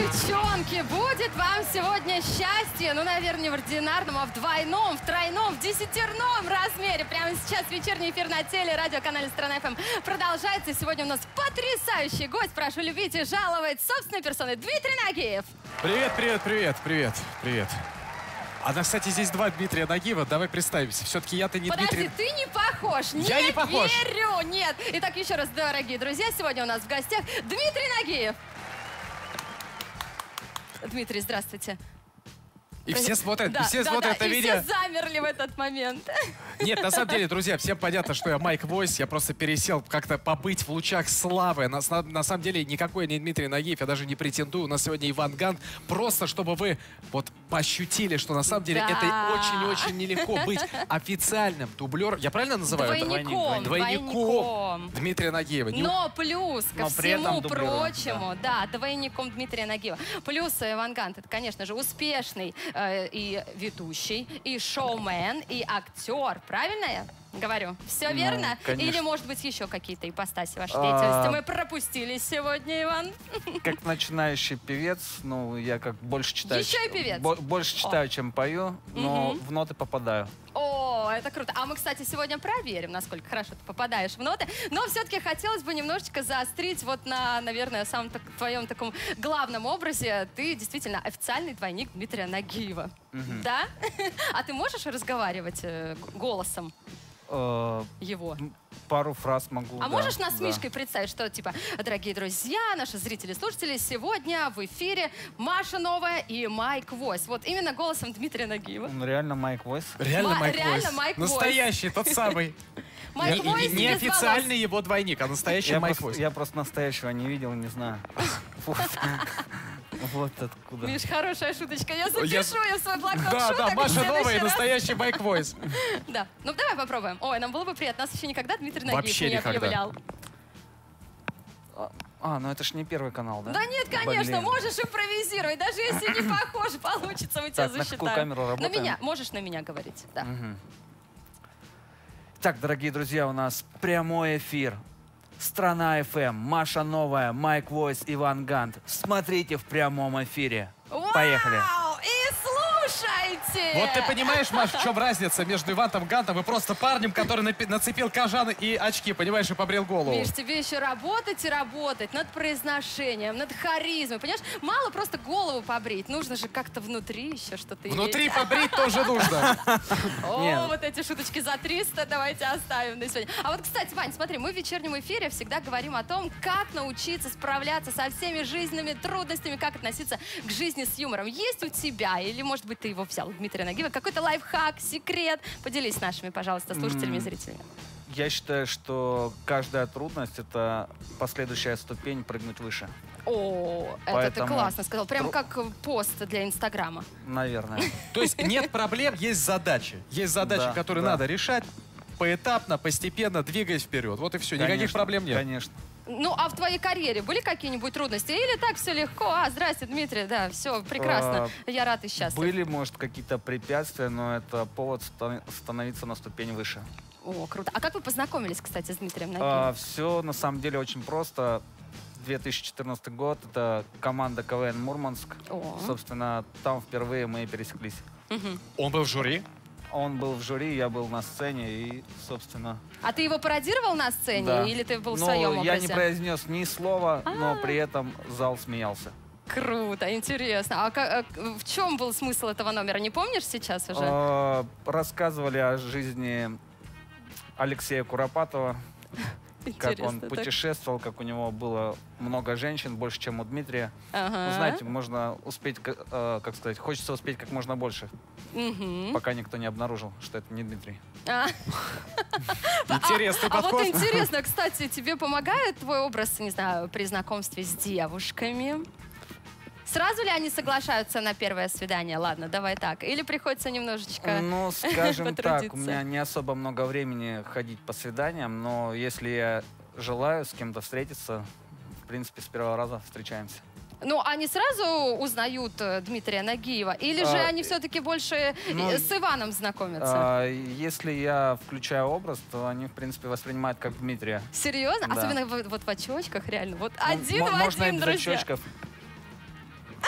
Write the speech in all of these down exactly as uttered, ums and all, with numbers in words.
Девчонки, будет вам сегодня счастье, ну, наверное, не в ординарном, а в двойном, в тройном, в десятерном размере. Прямо сейчас вечерний эфир на телерадиоканале «Страна ФМ» продолжается. Сегодня у нас потрясающий гость. Прошу любить и жаловать собственной персоной Дмитрий Нагиев. Привет, привет, привет, привет, привет. А, кстати, здесь два Дмитрия Нагиева. Давай представимся. Все-таки я-то не Подожди, Дмитрий... ты не похож. Я не не похож. верю, нет. Итак, еще раз, дорогие друзья, сегодня у нас в гостях Дмитрий Нагиев. Дмитрий, здравствуйте. И все смотрят, да, все да, смотрят да, это и видео. все замерли в этот момент. Нет, на самом деле, друзья, всем понятно, что я Майк Войс. Я просто пересел как-то побыть в лучах славы. На, на, на самом деле, никакой не Дмитрий Нагиев. Я даже не претендую. У нас сегодня Иван Гант. Просто, чтобы вы вот ощутили, что на самом деле да. это очень-очень нелегко быть официальным дублером. Я правильно называю Двойником, это? Двойником. Двойником Дмитрия Нагиева. Но плюс ко Но при всему этом дублером, прочему, да. да, двойником Дмитрия Нагиева. Плюс Иван Гант, это, конечно же, успешный э, и ведущий, и шоумен, и актер. Правильно я говорю? Все Ну, верно? конечно. Или, может быть, еще какие-то ипостаси вашей А. деятельности мы пропустили сегодня, Иван? Как начинающий певец, ну, я как больше читаю... Еще и певец. бо- больше читаю, О. чем пою, но Мгм. в ноты попадаю. О, это круто. А мы, кстати, сегодня проверим, насколько хорошо ты попадаешь в ноты. Но все-таки хотелось бы немножечко заострить вот на, наверное, самом так, твоем таком главном образе. Ты действительно официальный двойник Дмитрия Нагиева. Мгм. Да? А ты можешь разговаривать э, голосом Э, его? Пару фраз могу. А да, можешь нас с да. Мишкой представить, что, типа, дорогие друзья, наши зрители, слушатели, сегодня в эфире Маша Новая и Майк Войс. Вот именно голосом Дмитрия Нагиева. Он реально Майк Войс. Реально Ма- Майк реально Войс. Майк Войс. Настоящий, тот самый. Майк Не- Войс не, не без официальный волос. его двойник, а настоящий Я Майк просто, Войс. я просто настоящего не видел, не знаю. Вот. Вот откуда. Миш, хорошая шуточка. Я запишу Я- ее в свой блокнот Да, шуток да, в Маша следующий Новая и раз. настоящий Майк Войс. Да. Ну, давай попробуем. Ой, нам было бы приятно. Нас еще никогда Дмитрий Нагиев Вообще не никогда. объявлял. А, А, ну это ж не первый канал, да? Да нет, конечно, Блин. можешь импровизировать. Даже если не похож, получится, мы тебя Так, на засчитаем. какую камеру На работаем? меня. Можешь на меня говорить. Да. Мгм. Так, дорогие друзья, у нас прямой эфир. Страна ФМ, Маша Новая, Майк Войс, Иван Гант. Смотрите в прямом эфире. Поехали. Вау! И слушайте! Вот ты понимаешь, Маш, в чем разница между Иваном Гантом и просто парнем, который напи- нацепил кожан и очки, понимаешь, и побрил голову? Миш, тебе еще работать и работать над произношением, над харизмой, понимаешь? Мало просто голову побрить, нужно же как-то внутри еще что-то Внутри иметь. побрить тоже нужно. О, Нет. вот эти шуточки за триста давайте оставим на сегодня. А вот, кстати, Вань, смотри, мы в вечернем эфире всегда говорим о том, как научиться справляться со всеми жизненными трудностями, как относиться к жизни с юмором. Есть у тебя, или, может быть, ты его взял, Дмитрия Нагиева, какой-то лайфхак, секрет? Поделись с нашими, пожалуйста, слушателями и М. зрителями. Я считаю, что каждая трудность — это последующая ступень прыгнуть выше. О, это ты Поэтому классно сказал. Прям тру- как пост для Инстаграма. Наверное. То есть нет проблем, есть задачи. Есть задачи, Да, которые да. надо решать поэтапно, постепенно, двигаясь вперед. Вот и все, никаких Конечно, проблем нет. Конечно. Ну, а в твоей карьере были какие-нибудь трудности? Или так все легко? А, здрасте, Дмитрий, да, все прекрасно. Я рад и счастлив. Были, может, какие-то препятствия, но это повод ста- становиться на ступень выше. О, круто. А как вы познакомились, кстати, с Дмитрием Нагиевым? все на самом деле очень просто. две тысячи четырнадцатый год, это команда КВН «Мурманск». О. Собственно, там впервые мы и пересеклись. Мгм. Он был в жюри? Он был в жюри, я был на сцене и, собственно... А ты его пародировал на сцене? да. Или ты был в Ну, своем образе? я не произнес ни слова, но А. при этом зал смеялся. Круто, интересно. А ка- а в чем был смысл этого номера? Не помнишь сейчас уже? А, Рассказывали о жизни Алексея Куропатова, как он Интересно, так. путешествовал, как у него было много женщин, больше, чем у Дмитрия. Ага. Ну, знаете, можно успеть, к- э, как сказать, хочется успеть как можно больше, Мгм. пока никто не обнаружил, что это не Дмитрий. А. Интересный А вот подход. интересно, кстати, тебе помогает твой образ, не знаю, при знакомстве с девушками? Сразу ли они соглашаются на первое свидание? Ладно, давай так. Или приходится немножечко... Ну, скажем так, потрудиться. у меня не особо много времени ходить по свиданиям, но если я желаю с кем-то встретиться, в принципе, с первого раза встречаемся. Ну, они сразу узнают э, Дмитрия Нагиева? Или же А, они все-таки больше э, ну, с Иваном знакомятся? А, если я включаю образ, то они, в принципе, воспринимают как Дмитрия. Серьезно? да. Особенно в- вот в очочках, реально. Вот Ну, один мо- в можно и один, без друзья. очочков.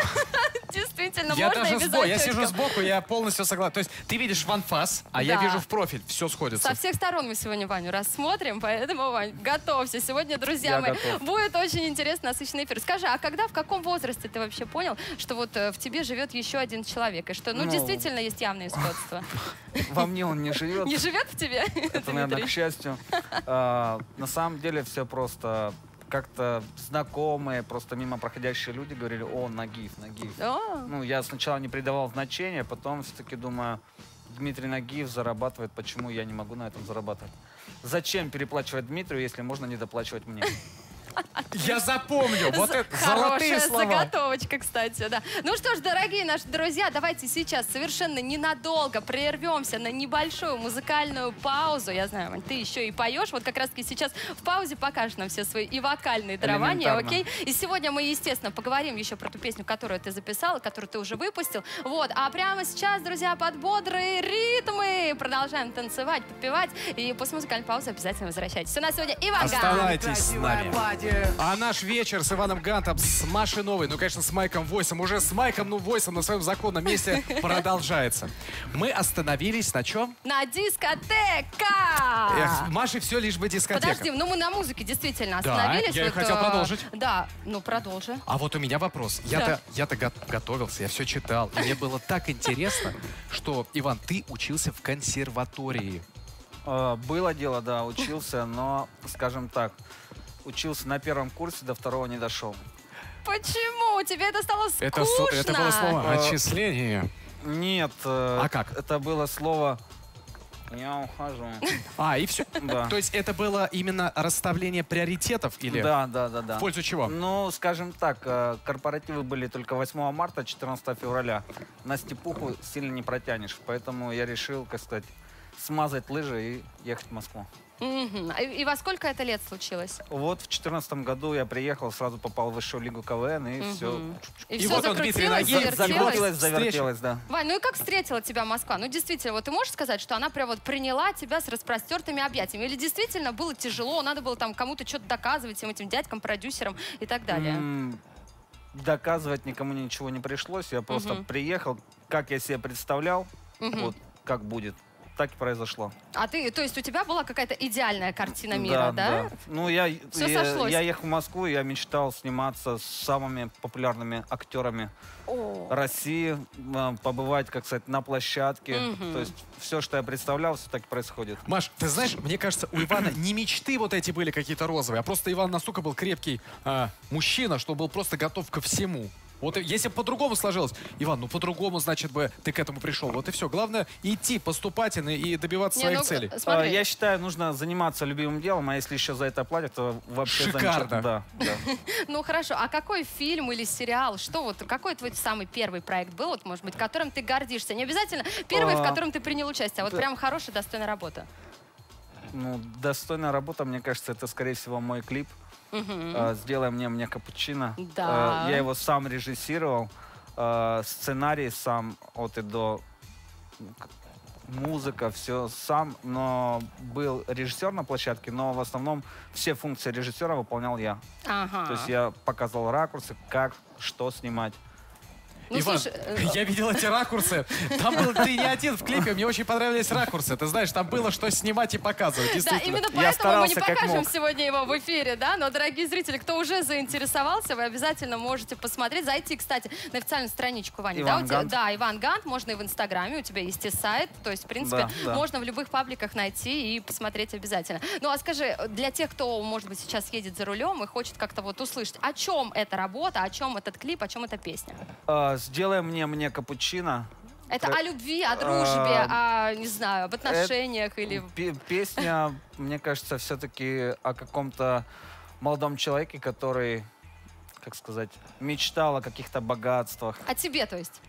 действительно Я можно даже и без сбоку, я очочков. сижу сбоку, я полностью согласен. То есть ты видишь в анфас, а я Да. вижу в профиль. Все сходится. Со всех сторон мы сегодня Ваню рассмотрим, поэтому, Вань, готовься. Сегодня, друзья Я мои, готов. будет очень интересный, насыщенный эфир. Скажи, а когда, в каком возрасте ты вообще понял, что вот э, в тебе живет еще один человек, и что, ну, Ну, действительно есть явные сходства? Во мне он не живет. Не живет в тебе, Это, наверное, к Дмитрий? счастью. А, на самом деле все просто как-то знакомые, просто мимо проходящие люди говорили: о, Нагиев, Нагиев. О, Ну, я сначала не придавал значения, потом все-таки думаю, Дмитрий Нагиев зарабатывает, почему я не могу на этом зарабатывать? Зачем переплачивать Дмитрию, если можно не доплачивать мне? Я запомню. Вот это золотые хорошая слова. заготовочка, кстати, да. Ну что ж, дорогие наши друзья, давайте сейчас совершенно ненадолго прервемся на небольшую музыкальную паузу. Я знаю, Вань, ты еще и поешь. Вот как раз-таки сейчас в паузе покажешь нам все свои и вокальные дарования, Элементарно. окей? И сегодня мы, естественно, поговорим еще про ту песню, которую ты записал, которую ты уже выпустил. Вот, а прямо сейчас, друзья, под бодрые ритмы продолжаем танцевать, подпевать. И после музыкальной паузы обязательно возвращайтесь. У нас сегодня Иван Гант. Оставайтесь с нами. А наш вечер с Иваном Гантом, с Машей Новой, ну, конечно, с Майком Войсом, уже с Майком, ну, Войсом на своем законном месте продолжается. Мы остановились на чем? На дискотека! Эх, Маше все лишь бы дискотека. Подожди, ну мы на музыке действительно Да, остановились. я и хотел э, продолжить. Да, ну продолжи. А вот у меня вопрос. Я-то, я-то го- готовился, я все читал. И мне было так интересно, что, Иван, ты учился в консерватории. А, Было дело, да, учился, но, скажем так, учился на первом курсе, до второго не дошел. Почему? Тебе это стало скучно? Это, с- это было слово А, отчисление. Нет. э, А как? Это было слово «я ухожу». А, и все. Да. То есть это было именно расставление приоритетов или Да, да, да, да. в пользу чего? Ну, скажем так, э, корпоративы были только восьмого марта, четырнадцатого февраля. На степуху сильно не протянешь, поэтому я решил, как сказать, смазать лыжи и ехать в Москву. Мгм. И, и во сколько это лет случилось? Вот в четырнадцатом году я приехал, сразу попал в высшую лигу КВН, и Мгм. все. И, И все вот он, Дмитрий закрутилось, Нагиев, завертелось? Закрутилось, Встреча. завертелось, да. Вань, ну и как встретила тебя Москва? Ну действительно, вот ты можешь сказать, что она прям вот приняла тебя с распростертыми объятиями? Или действительно было тяжело, надо было там кому-то что-то доказывать, всем этим дядькам, продюсерам и так далее? М, Доказывать никому ничего не пришлось. Я просто Мгм. приехал, как я себе представлял, Мгм. вот как будет, так и произошло. А ты, то есть у тебя была какая-то идеальная картина мира, да? Ну, я, Всё я, сошлось. я ехал в Москву, и я мечтал сниматься с самыми популярными актерами О. России, э, побывать, как сказать, на площадке. Мгм. То есть все, что я представлял, все так и происходит. Маш, ты знаешь, мне кажется, у Ивана не мечты вот эти были какие-то розовые, а просто Иван настолько был крепкий а, мужчина, что был просто готов ко всему. Вот и- если бы по-другому сложилось, Иван, ну по-другому, значит бы ты к этому пришел. Вот и все. Главное идти поступательно и добиваться Не, своих ну, целей. А, смотри. Я считаю, нужно заниматься любимым делом, а если еще за это платят, то вообще Шикарно. замечательно. Да, да. Ну хорошо, а какой фильм или сериал, что вот, какой твой самый первый проект был, вот, может быть, которым ты гордишься? Не обязательно первый, в А, котором ты принял участие, а вот да. прям хорошая, достойная работа. Ну, достойная работа, мне кажется, это, скорее всего, мой клип. Мгм. А, «Сделай мне, мне капучино». Да. А, Я его сам режиссировал. а, Сценарий сам от и до. К- Музыка, все сам. Но был режиссер на площадке, но в основном все функции режиссера выполнял я. Ага. То есть я показывал ракурсы, как, что снимать. Ну, Иван, слушай, э, я видел эти ракурсы. Там был ты не один в клипе, мне очень понравились ракурсы. Ты знаешь, там было что снимать и показывать. Да, Действительно. именно Я поэтому мы не старался как покажем мог. сегодня его в эфире, да, но, дорогие зрители, кто уже заинтересовался, вы обязательно можете посмотреть, зайти, кстати, на официальную страничку Вани. Да, Иван у тебя- Гант. да, Иван Гант, можно и в Инстаграме, у тебя есть и сайт, то есть, в принципе, Да, да. можно в любых пабликах найти и посмотреть обязательно. Ну, а скажи, для тех, кто, может быть, сейчас едет за рулем и хочет как-то вот услышать, о чем эта работа, о чем этот клип, о чем эта песня? А, «Сделай мне, мне капучино». Это Э, о любви, о дружбе, а, о, не знаю, об отношениях или... Пе- Песня, мне кажется, все-таки о каком-то молодом человеке, который, как сказать, мечтал о каких-то богатствах. О тебе, то есть?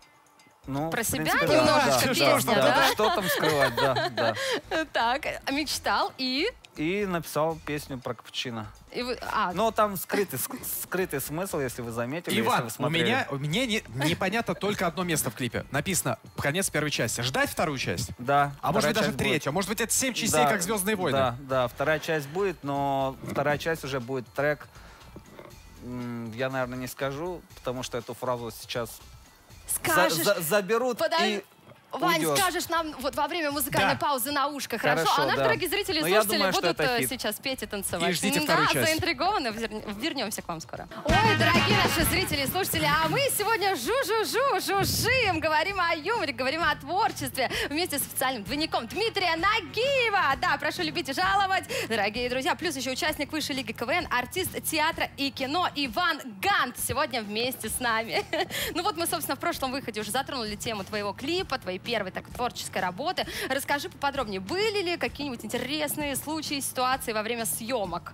Ну, Про в себя принципе, немножечко песня, да? Что там скрывать, да, да. Так, мечтал и... И написал песню про капучино. и вы- а, Но там скрытый, ск- скрытый смысл, если вы заметили, если Иван, вы у смотрели. меня, у меня не- непонятно только одно место в клипе. Написано конец первой части. Ждать вторую часть? Да. А может вторая быть даже часть будет. третью? А может быть это семь частей, Да, как «Звездные войны»? Да, да, вторая часть будет, но вторая часть уже будет трек. М, Я, наверное, не скажу, потому что эту фразу сейчас Скажешь... за- за- заберут Подож- и Вань, уйдешь. скажешь нам вот во время музыкальной Да. паузы на ушко, хорошо? Хорошо, А наши да. дорогие зрители и Но я слушатели думаю, что будут это э, хит. сейчас петь и танцевать. И ждите М, вторую да, часть. заинтригованы. Вер- Вернемся к вам скоро. Ой, дорогие наши зрители и слушатели, а мы сегодня жу-жу-жу, жужжим, говорим о юморе, говорим о творчестве вместе с официальным двойником Дмитрия Нагиева. Да, прошу любить и жаловать, дорогие друзья. Плюс еще участник Высшей лиги КВН, артист театра и кино Иван Гант сегодня вместе с нами. Ну вот мы, собственно, в прошлом выходе уже затронули тему твоего клипа, твоей первой так, творческой работы. Расскажи поподробнее, были ли какие-нибудь интересные случаи, ситуации во время съемок?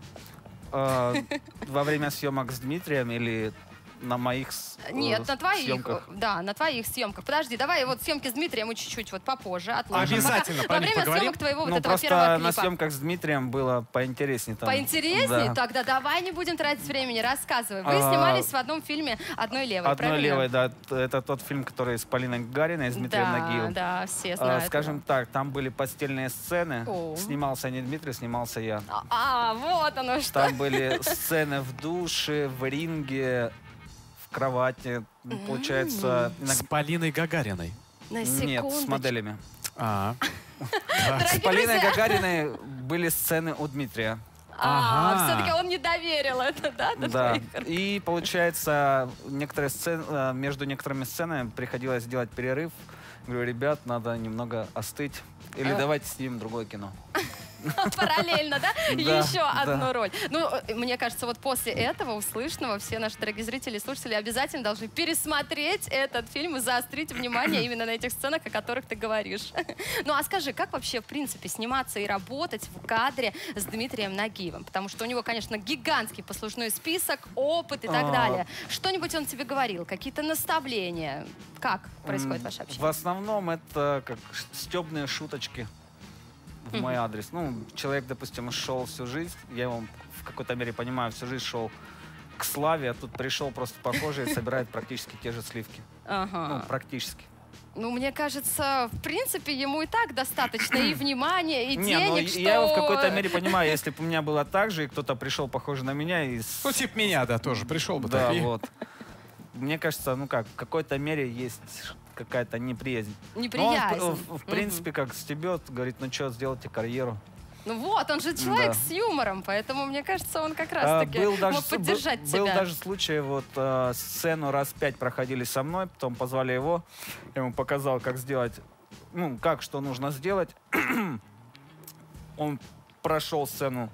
э, во время съемок с Дмитрием или на моих с- э, Нет, на твоих, съемках? да, на твоих съемках. Подожди, давай вот съемки с Дмитрием мы чуть-чуть вот попозже отложим. Обязательно Пока- про Во них время поговорим. съемок твоего вот Ну, этого просто первого на клипа. съемках с Дмитрием было поинтереснее. Там. Поинтереснее? Да. Тогда давай не будем тратить времени, рассказывай. Вы А, снимались в одном фильме «Одной левой», Одной правильно? левой, да. т- Это тот фильм, который с Полиной Гагариной, с Дмитрием Да, Нагиевым. да, все А, знают. Скажем так, там были постельные сцены. О. Снимался не Дмитрий, снимался я. А, а, вот оно что. Там были сцены в душе, в ринге, в кровати. Получается, С иногда- Полиной Гагариной. На нет, с секундочку. моделями. А, Дорогие С Полиной друзья, Гагариной были сцены у Дмитрия. А, Ага. все-таки он не доверил это, да, до Да. твоих? И получается, некоторые сцены, э, между некоторыми сценами приходилось делать перерыв. Говорю, ребят, надо немного остыть. Или А. давайте снимем другое кино. Параллельно, да? Да, Еще да. одну роль. Ну, э, мне кажется, вот после этого услышанного все наши дорогие зрители и слушатели обязательно должны пересмотреть этот фильм и заострить внимание именно на этих сценах, о которых ты говоришь. Ну, а скажи, как вообще, в принципе, сниматься и работать в кадре с Дмитрием Нагиевым? Потому что у него, конечно, гигантский послужной список, опыт и так А. далее. Что-нибудь он тебе говорил? Какие-то наставления? Как происходит М, ваше общение? В основном это как ш- стебные шуточки в мой адрес. Ну, человек, допустим, шел всю жизнь, я его в какой-то мере понимаю, всю жизнь шел к славе, а тут пришел просто похожий и собирает практически те же сливки. Ну, Ага. практически. Ну, мне кажется, в принципе, ему и так достаточно и внимания, и Не, ну денег, что... я его в какой-то мере понимаю, если бы у меня было так же, и кто-то пришел похожий на меня и... с- ну, типа меня, да, тоже пришел бы Да, так. и- вот. Мне кажется, ну как, в какой-то мере есть какая-то неприязнь. Неприязнь. Но он, в, в Мгм. принципе, как стебет, говорит, ну что, сделайте карьеру. Ну вот, он же человек Да. с юмором, поэтому, мне кажется, он как А, раз-таки был даже, мог с- поддержать был, тебя. был даже случай, вот э, сцену раз пять проходили со мной, потом позвали его, я ему показал, как сделать, ну, как, что нужно сделать. Он прошел сцену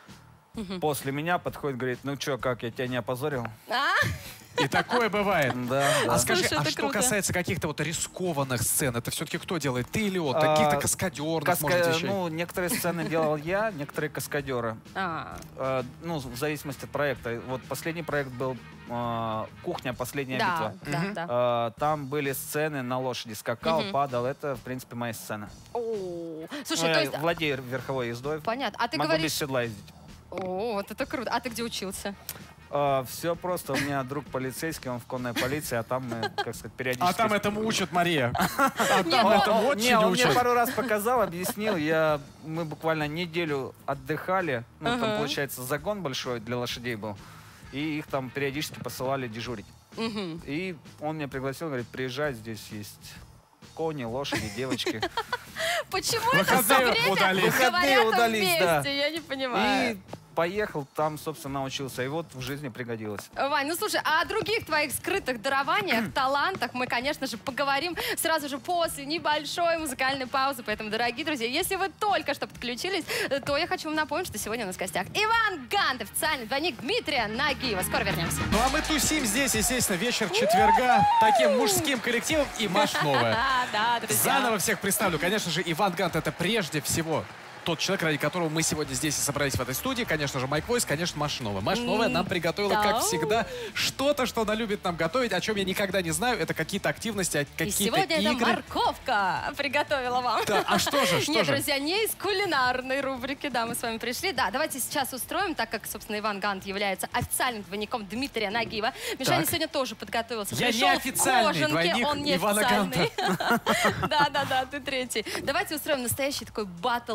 после меня, подходит, говорит, ну что, как, я тебя не опозорил? А? И такое бывает. Да, А да. скажи, Слушай, а это что круто. касается каких-то вот рискованных сцен, это все-таки кто делает? Ты или он? А, Каких-то каскадерных, Каска- может, вещей? Ну, некоторые сцены делал я, некоторые каскадеры. А, Э, ну, в зависимости от проекта. Вот последний проект был э, «Кухня. Последняя да, битва». да, Мгм. да. Э, там были сцены на лошади. Скакал, Мгм. падал. Это, в принципе, моя сцена. О, Ну, слушай, я то есть... владею верховой ездой. Понятно. А ты Могу без говоришь... седла ездить. О, вот это круто. А ты где учился? все просто. У меня друг полицейский, он в конной полиции, а там мы, как сказать, периодически... А там этому учат, Мария. А Нет, там ну, этому Он- очень не, он мне учат. пару раз показал, объяснил. Я, мы буквально неделю отдыхали. Ну, Ага. там, получается, загон большой для лошадей был. И их там периодически посылали дежурить. Мгм. И он меня пригласил, говорит, приезжай, здесь есть кони, лошади, девочки. Почему это Выходные все время удались. Выходные говорят удались, да. вместе? Я не понимаю. И поехал, там, собственно, научился. И вот в жизни пригодилось. Вань, ну слушай, а о других твоих скрытых дарованиях, талантах мы, конечно же, поговорим сразу же после небольшой музыкальной паузы. Поэтому, дорогие друзья, если вы только что подключились, то я хочу вам напомнить, что сегодня у нас в гостях Иван Гант, официальный двойник Дмитрия Нагиева. Скоро вернемся. Ну а мы тусим здесь, естественно, вечер четверга, таким мужским коллективом и Маш Новая. А, да, друзья. Заново всех представлю. Конечно же, Иван Гант — это прежде всего тот человек, ради которого мы сегодня здесь и собрались в этой студии. Конечно же, Майк Войс, конечно, Маша Новая. Маша Новая нам приготовила, да. как всегда, что-то, что она любит нам готовить, о чем я никогда не знаю. Это какие-то активности, И какие-то сегодня это игры. морковка приготовила вам. Да, а что же, что Нет, же? друзья, не из кулинарной рубрики, да, мы с вами пришли. Да, давайте сейчас устроим, так как, собственно, Иван Гант является официальным двойником Дмитрия Нагиева. Мишаня Так. сегодня тоже подготовился. Я Пришел не в официальный кожанке, двойник он не Ивана официальный. Да-да-да, ты третий. Давайте устроим настоящий такой батл Нагиева.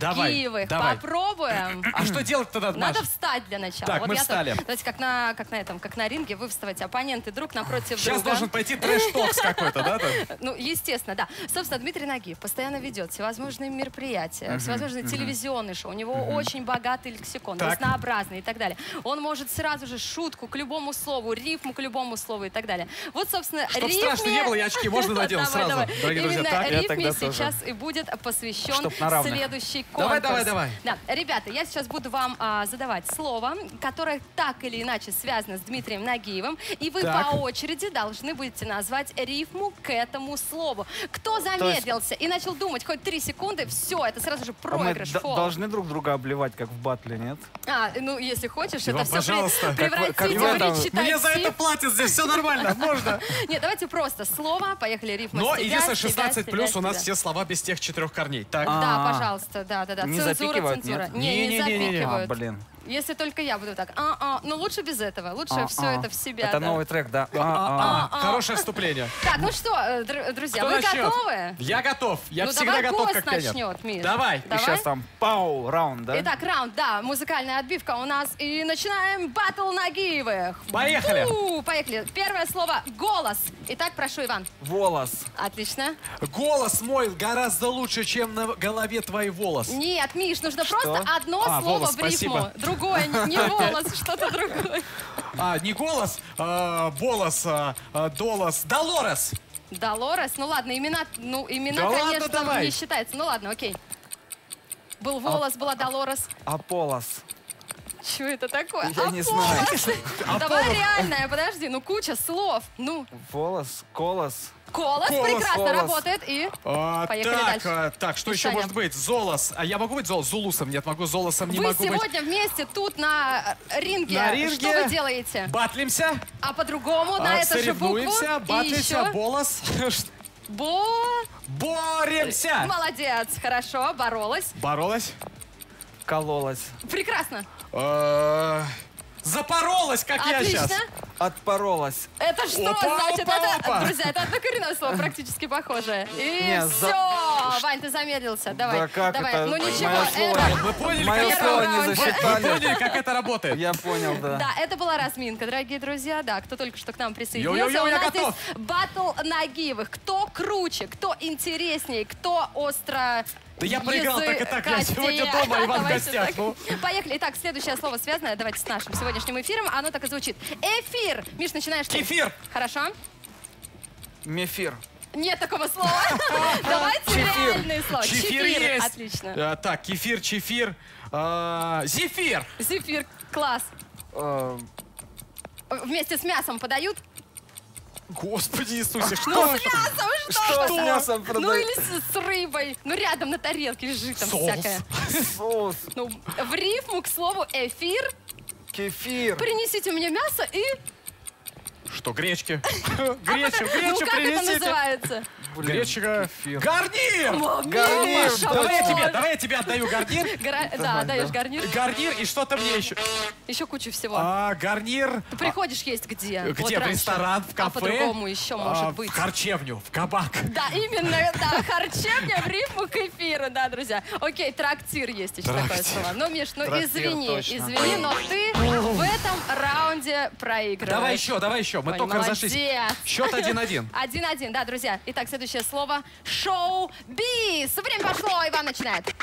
Давай, давай. Попробуем. А что делать-то надо, Надо Маш? встать для начала. Так, мы я встали. тут- давайте как на, как на этом, как на ринге, вы вставайте, оппоненты друг напротив Сейчас друга. должен пойти трэш-токс какой-то, да? там? Ну, естественно, да. Собственно, Дмитрий Нагиев постоянно ведет всевозможные мероприятия, всевозможные телевизионные шоу. У него очень богатый лексикон, Так. разнообразный и так далее. Он может сразу же шутку к любому слову, рифму к любому слову и так далее. Вот, собственно, Чтоб рифме... страшно не было, я очки можно надену Давай, сразу, давай. дорогие друзья. Именно Так, я рифме тогда тоже. сейчас и будет посвящен Чтоб на равных. следующий Давай, конкурс. давай, давай. Да, ребята, я сейчас буду вам а, задавать слово, которое так или иначе связано с Дмитрием Нагиевым, и вы Так. по очереди должны будете назвать рифму к этому слову. Кто замедлился и начал думать хоть три секунды, все, это сразу же А мы проигрыш. д- фол. должны друг друга обливать, как в батле, нет? А, ну, если хочешь, Иван, это все пожалуйста. Как вы- как превратите вы в там- речитатив. Мне за это платят здесь, все нормально, можно. Нет, давайте просто слово, поехали, рифма Но с тебя, единственное, с тебя, шестнадцать с плюс тебя, у нас с все слова без тех четырех корней. Так. тебя. Да, А. пожалуйста, да, да, да. Не Цензура, запикивают, цензура. нет? Не, не Не-не-не-не-не. запикивают. А, блин. Если только я буду так. А, а, ну лучше без этого. Лучше А, все а. это в себя. Это да. новый трек, да? А, А, а. хорошее вступление. Так, ну что, э, др- друзья, Кто вы начнет? готовы? Я готов. Я Ну, всегда давай готов, гость как пионер. начнет, Миш. Давай. И Давай. сейчас там пау, раунд, да? Итак, раунд, да, музыкальная отбивка у нас. И начинаем батл Нагиевых. Поехали. Фу, поехали. Первое слово — голос. Итак, прошу, Иван. Волос. Отлично. Голос мой гораздо лучше, чем на голове твои волосы. Нет, Миш, нужно просто одно А, слово волос, в рифму. спасибо. Другое, не, не волос, что-то другое. А, не голос, а, волос, а, а, долос, Долорес. Долорес, ну ладно, имена, ну имена, Да ладно, конечно, давай. не считаются. Ну ладно, окей. Был волос, была Долорес. Аполос. Что это такое? Я не Аполлос. знаю. Ну, давай реальное, подожди, ну куча слов. Ну, Волос, колос. колос, Колос, прекрасно колос. работает. И А, Поехали так, дальше. а, так, что еще Мишаня. может быть? Золос. А я могу быть зол? Зулусом? Нет, могу золосом, не вы могу быть. сегодня вместе тут на э, ринге. На ринге. Что вы делаете? Батлимся, А по-другому на а, эту же букву. соревнуемся, И батлимся, еще болос. Бо... Боремся. Молодец, хорошо, боролась. Боролась. Кололась. Прекрасно. А, Запоролась, как я Отлично. сейчас. Отпоролась. Это что Опа, значит? опа, это, опа. Друзья, это однокоренное слово, практически похожее. И Не, все. за- Вань, ты замедлился. Давай, Да как давай. это? Ну ничего, Мое слово это... не- Мы поняли, Мое как слово это... не раунде. Вы засчитали. поняли, как это работает? Я понял, да. Да, это была разминка, дорогие друзья. Да, кто только что к нам присоединился. Йо-йо-йо, У я нас готов. здесь батл Нагиевых. Кто круче, кто интереснее, кто остро... Да я проиграл так и так, я сегодня дома, Иван в Давайте гостях, так. ну. Поехали. Итак, следующее слово связанное, давайте, с нашим сегодняшним эфиром. Оно так и звучит. Эфир. Миш, начинаешь ты. Кефир. Хорошо. Мефир. Нет такого слова. Давайте Чефир. реальные слова. Чефир есть. Отлично. А, так, кефир, чефир. а, Зефир. Зефир. Класс. Э, Вместе с мясом подают? Господи Иисусе, что? Ну, с мясом что? Что с подают? мясом Ну, продают? или с, с рыбой. Ну, рядом на тарелке лежит там Соус. всякое. Соус. Ну, в рифму к слову эфир Кефир. принесите мне мясо и... Что, гречки? Гречу, Ну, гречу как это принесите. называется? Блин, Гречка. кефир. Гарнир! Гарнир, Маша, Давай я вот. тебе, давай я тебе отдаю гарнир. Гора- Да, даешь гарнир. Гарнир и что-то мне еще. Еще кучу всего. А, гарнир. Ты приходишь есть где? Где? Вот В раньше. ресторан, в А кафе? по-другому еще может А, быть. В харчевню, в кабак. Да, именно, да, харчевня в рифму к эфиру, да, друзья. Окей, трактир есть еще такое Трактир. слово. Ну, Миш, ну Трактир, извини, точно. извини, но ты в этом раунде проигрываешь. Давай еще, давай еще. Мы Ой, только молодец. разошлись. Счет один-один. Один-один, да, друзья. Итак, следующее слово — шоу-биз. Время пошло, Иван начинает.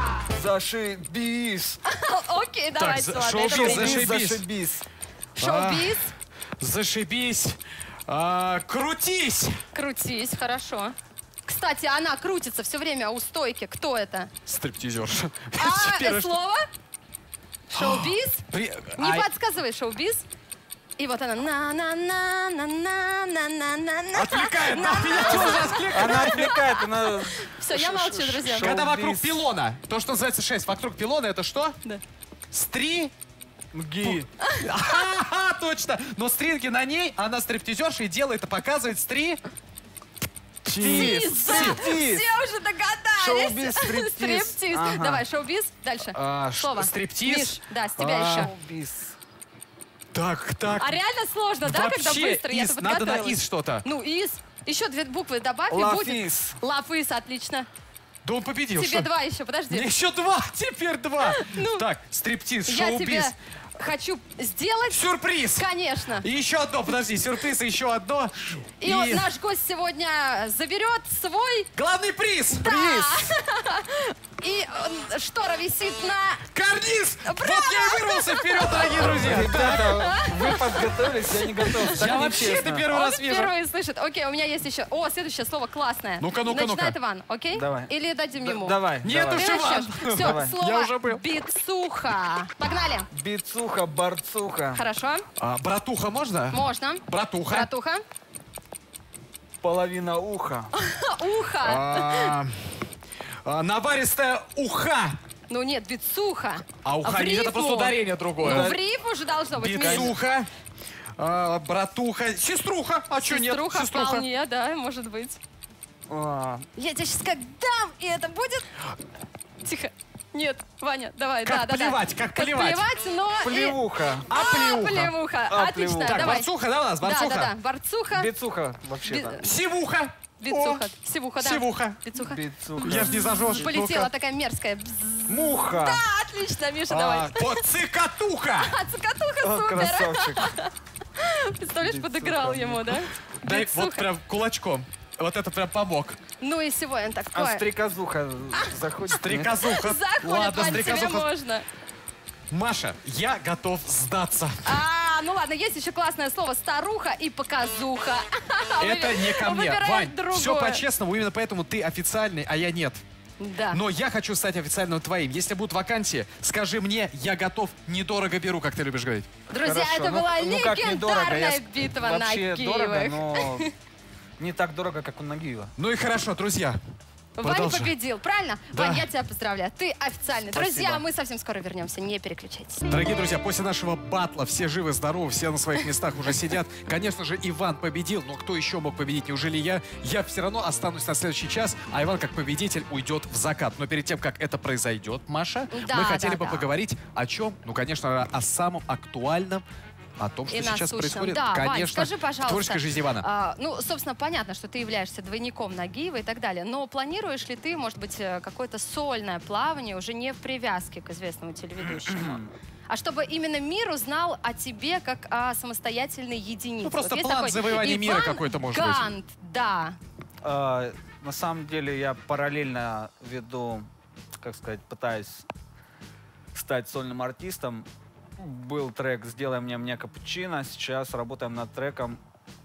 Зашибись. Окей, давайте, за- ладно. шоу-биз, это принято. зашибись. Зашибись. Шоу-биз. Зашибись. А, крутись. Крутись, хорошо. Кстати, она крутится все время у стойки. Кто это? Стриптизерша. А, Первое, э, что- слово? Шоу-биз? При- Не Ай, подсказывай, шоу-биз. И вот она. на на на на на на на на на Отвлекает, да, меня тоже отвлекает. Она отвлекает, она... Все, я молчу, друзья. шоу- Когда Шоу-биз. вокруг пилона, то, что называется шесть, вокруг пилона это что? Да. Стри... Ги. Ага, точно. Но стринги на ней, она стриптизерша и делает и показывает стри... Чиз. Тиз, да. Стриптиз. Все уже догадались. Шоу-биз, стриптиз. Стриптиз. Ага. Давай, шоу-биз. Дальше. А, ш- Слово. стриптиз. Миш, да, с тебя А, еще. Шоу-биз. Так, так. А реально сложно, да, когда Вообще, быстро? Я из, тут надо на подготовилась. из что-то. Ну, из. Еще две буквы добавь, и будет. Лафис. Лафис, отлично. Да он победил. Тебе что? два еще, подожди. Мне еще два, теперь два. Ну, так, стриптиз, Я тебе шоу-биз. хочу сделать... Сюрприз. Конечно. И еще одно, подожди, сюрприз, и еще одно. И, вот наш гость сегодня заберет свой... Главный приз. Да. И э, штора висит на... Карниз. Браво! Вот я и вырвался вперед, дорогие друзья. Ребята, вы подготовились, я не готов. Так Я вообще это нечестно. первый Он раз вижу. впервые слышит. Окей, у меня есть еще... О, следующее слово классное. Ну-ка, ну-ка, Начинает ну-ка. Иван, окей? Давай. Или дадим Д- ему? Давай, Нет давай. уж, Ты Иван. начнешь? Все, Давай. слово Я уже был. бицуха. Погнали. Бицуха, борцуха, Хорошо. А, братуха можно? Можно. Братуха. Братуха. половина уха, Ухо. А, а, наваристая уха. Ну нет, бицуха. А уха в нет, это рифму. просто ударение Ну, другое. в рифму же должно быть. Миша. Бицуха. а, братуха. Сеструха. А что нет? Сеструха Сеструха. вполне, да, может быть. А, Я тебе сейчас как дам, и это будет... Тихо. Нет, Ваня, давай, Как да, да, плевать, да. как плевать. плевать, но... и- плевуха, А, А, плевуха. плевуха. А, Отлично, плевуха. Так, давай. борцуха, да, у нас? Да, Борцуха. да, да. Борцуха. бицуха вообще-то. Сивуха. Бицуха. О, Сивуха, да. Сивуха. Бицуха. Бицуха. Я ж не зажжешь. Полетела Ну-ка. такая мерзкая. Бзз. Муха. Да, отлично, Миша, А, давай. вот цикатуха. А, цикатуха, О, супер. красавчик. Представляешь, Бицуха. подыграл ему, да? Дай вот Бицуха. прям кулачком. Вот это прям помог. Ну и сегодня А такое. стрекозуха заходит? нет? Стрекозуха. Заходит, Ладно, Вань, тебе стрекозуха. можно. Маша, я готов сдаться. А, ну ладно, есть еще классное слово старуха и показуха. Это не ко мне. Выбираешь Вань, другое. все по-честному, именно поэтому ты официальный, а я нет. Да. Но я хочу стать официальным твоим. Если будут вакансии, скажи мне, я готов, недорого беру, как ты любишь говорить. Друзья, Хорошо, это ну- была ну как недорого, я легендарная с- битва на вообще дорого, Киевах. но не так дорого, как у Нагиева. Ну и хорошо, друзья. Ваня Продолжи. победил, правильно? Да. Вань, я тебя поздравляю. Ты официальный. Спасибо. Друзья, мы совсем скоро вернемся. Не переключайтесь. Дорогие друзья, после нашего батла все живы, здоровы, все на своих местах уже сидят. Конечно же, Иван победил, но кто еще мог победить? Неужели я? Я все равно останусь на следующий час, а Иван как победитель уйдет в закат. Но перед тем, как это произойдет, Маша, Да, мы хотели да, бы да. поговорить о чем? Ну, конечно, о самом актуальном, о том, что И сейчас насущном. происходит, Да, Вань, конечно, скажи, пожалуйста, в творческой жизни Ивана. а, ну, собственно, понятно, что ты являешься двойником Нагиева и так далее, но планируешь ли ты, может быть, э, какое-то сольное плавание уже не в привязке к известному телеведущему? А чтобы именно мир узнал о тебе как о самостоятельной единице. Ну, просто Вот есть план такой завоевания мира Иван какой-то, может быть. Гант, да. А, на самом деле я параллельно веду, как сказать, пытаюсь стать сольным артистом. Был трек «Сделай мне мне капучино», сейчас работаем над треком.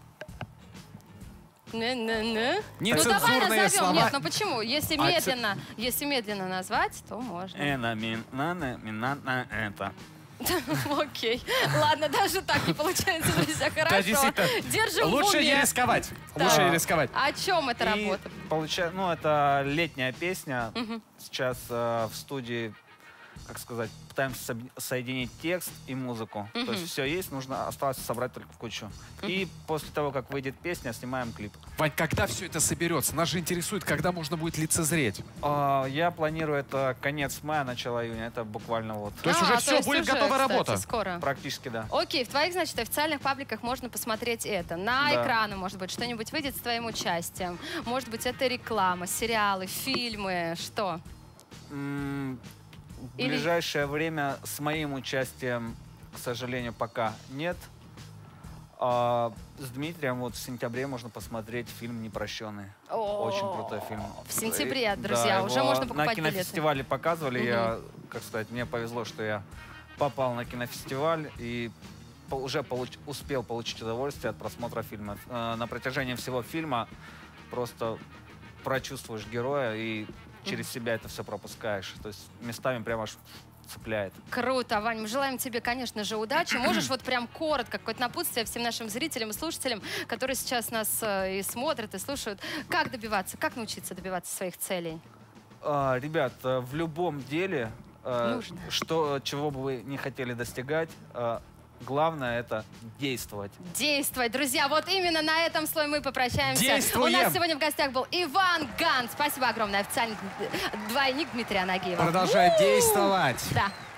Не-не-не. Ну, давай Нецензурные назовем. слова. Нет, ну почему? Если А медленно, если медленно назвать, то можно. Эна, мин, на, на, мин, на, на, это. Окей. Ладно, даже так не получается, друзья. Да, Хорошо. действительно. Держим в Лучше уме. не рисковать. Да. Лучше не рисковать. О чем эта И работа? получа- ну, это летняя песня. Мгм. Сейчас э, в студии, как сказать, пытаемся соб- соединить текст и музыку. То Мгм. есть все есть, нужно осталось собрать только в кучу. И после того, как выйдет песня, снимаем клип. Вань, когда все это соберется? Нас же интересует, когда можно будет лицезреть. А, я планирую это конец мая, начало июня. Это буквально вот. То есть А, уже все, будет уже, готовая кстати, работа. скоро. Практически, да. Окей, в твоих, значит, официальных пабликах можно посмотреть это. На Да. экраны, может быть, что-нибудь выйдет с твоим участием. Может быть, это реклама, сериалы, фильмы, что? М, В Или- ближайшее время с моим участием, к сожалению, пока нет. А с Дмитрием вот в сентябре можно посмотреть фильм «Непрощенный». Очень О, крутой фильм. В сентябре, И- друзья, да, уже его можно на покупать билеты. кинофестивале показывали. Я, как сказать, мне повезло, что я попал на кинофестиваль и по- уже получ- успел получить удовольствие от просмотра фильма. Э, На протяжении всего фильма просто прочувствуешь героя и через себя это все пропускаешь. То есть местами прямо аж цепляет. Круто, Вань. Мы желаем тебе, конечно же, удачи. Можешь вот прям коротко, какое-то напутствие всем нашим зрителям и слушателям, которые сейчас нас э, и смотрят, и слушают. Как добиваться, как научиться добиваться своих целей? А, ребят, э, в любом деле, э, Нужно. что, чего бы вы не хотели достигать, э, главное это действовать. Действовать, друзья. Вот именно на этом слое мы попрощаемся. Действуем! У нас сегодня в гостях был Иван Гант. Спасибо огромное. Официальный двойник Дмитрия Нагиева. Продолжай действовать. Да.